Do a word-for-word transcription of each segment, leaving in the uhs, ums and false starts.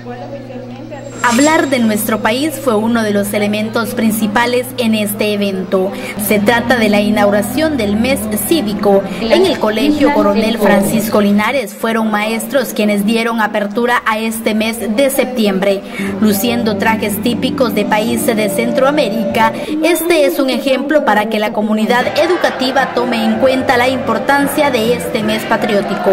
Hablar de nuestro país fue uno de los elementos principales en este evento. Se trata de la inauguración del mes cívico. En el Colegio Coronel Francisco Linares fueron maestros quienes dieron apertura a este mes de septiembre. Luciendo trajes típicos de países de Centroamérica, este es un ejemplo para que la comunidad educativa tome en cuenta la importancia de este mes patriótico.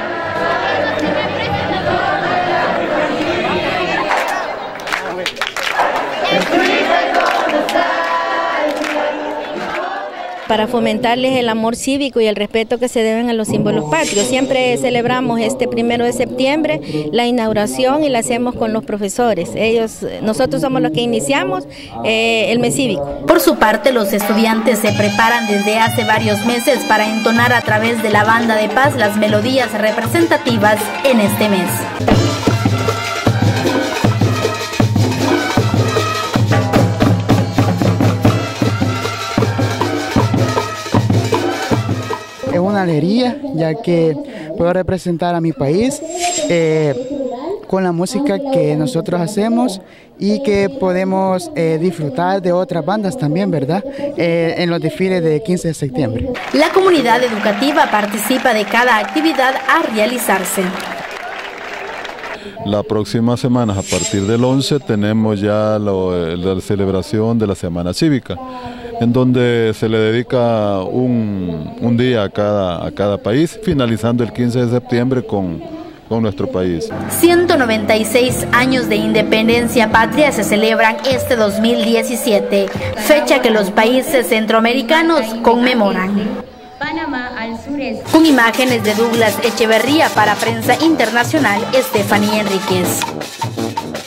Para fomentarles el amor cívico y el respeto que se deben a los símbolos patrios. Siempre celebramos este primero de septiembre la inauguración y la hacemos con los profesores. Ellos, nosotros somos los que iniciamos eh, el mes cívico. Por su parte, los estudiantes se preparan desde hace varios meses para entonar a través de la banda de paz las melodías representativas en este mes. Es una alegría, ya que puedo representar a mi país eh, con la música que nosotros hacemos y que podemos eh, disfrutar de otras bandas también, ¿verdad? Eh, en los desfiles de quince de septiembre. La comunidad educativa participa de cada actividad a realizarse. La próxima semana, a partir del once, tenemos ya lo, la celebración de la Semana Cívica, en donde se le dedica un, un día a cada, a cada país, finalizando el quince de septiembre con, con nuestro país. ciento noventa y seis años de independencia patria se celebran este dos mil diecisiete, fecha que los países centroamericanos conmemoran. Con imágenes de Douglas Echeverría para Prensa Internacional, Estefanía Enríquez.